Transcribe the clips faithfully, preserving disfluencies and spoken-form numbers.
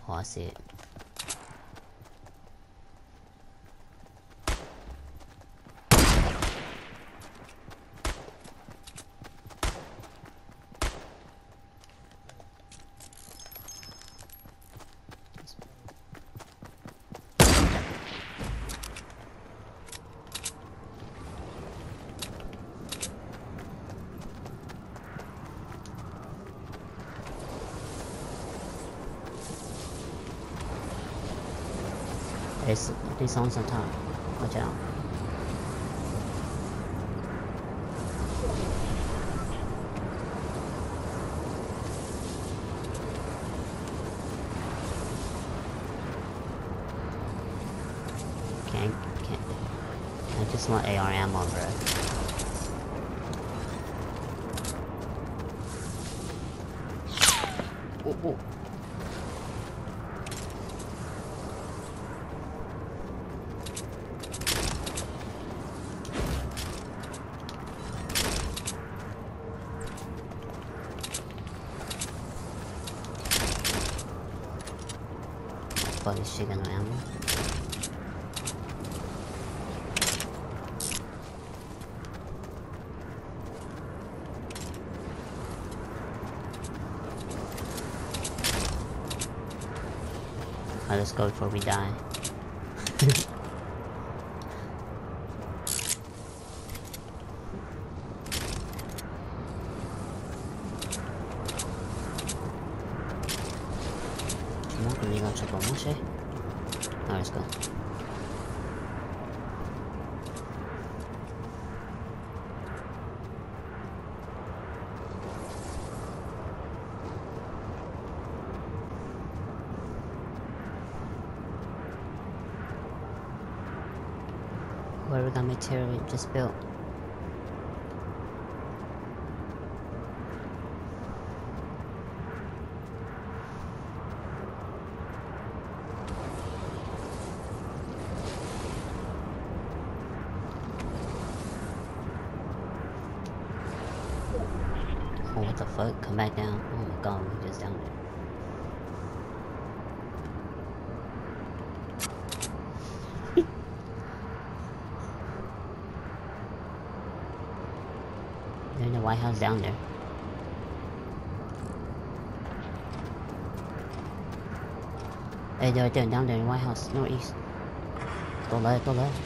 Oh, I see it. There's, there's someone on top. Watch out. Can't, can't. I just want A R ammo, bro. Oh, oh. Fuck is she gonna ammo? Alright, let's go before we die. 뭐? 우리가 저거 뭐지? Alright, let's go. Where we got material we just built. Oh, what the fuck? Come back down. Oh my god, we're just down there. They're in the White House down there. Hey, they're right there, down there in the White House, northeast. Go left, go left.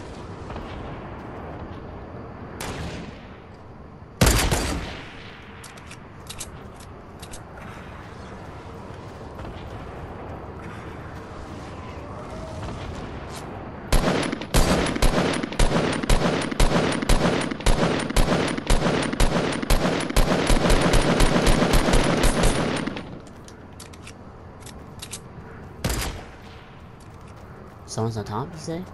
Someone's on top, you say?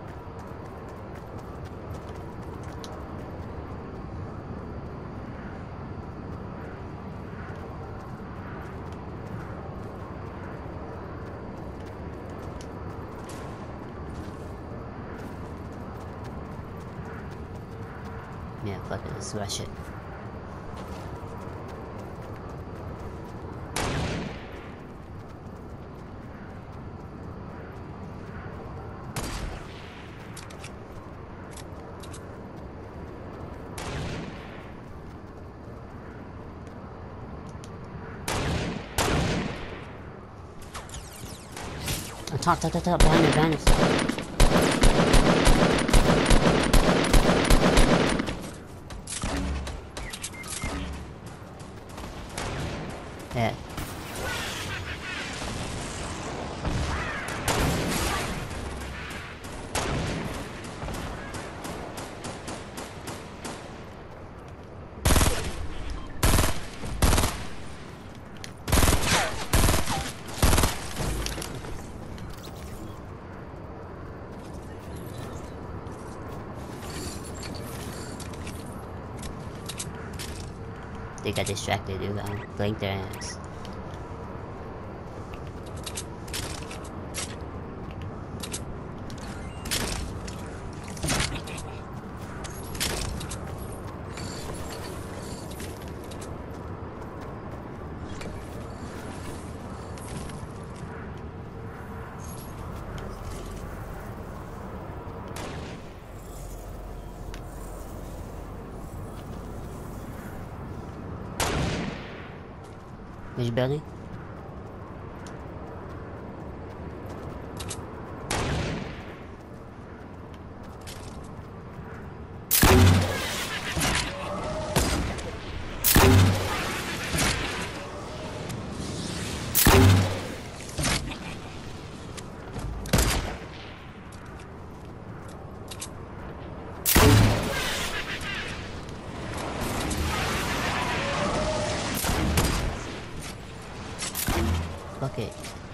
Yeah, fuck it, let's rush it. Top, top, top, top, behind us, behind us. Yeah. They got distracted, dude. I blinked their ass. Which building? Fuck it.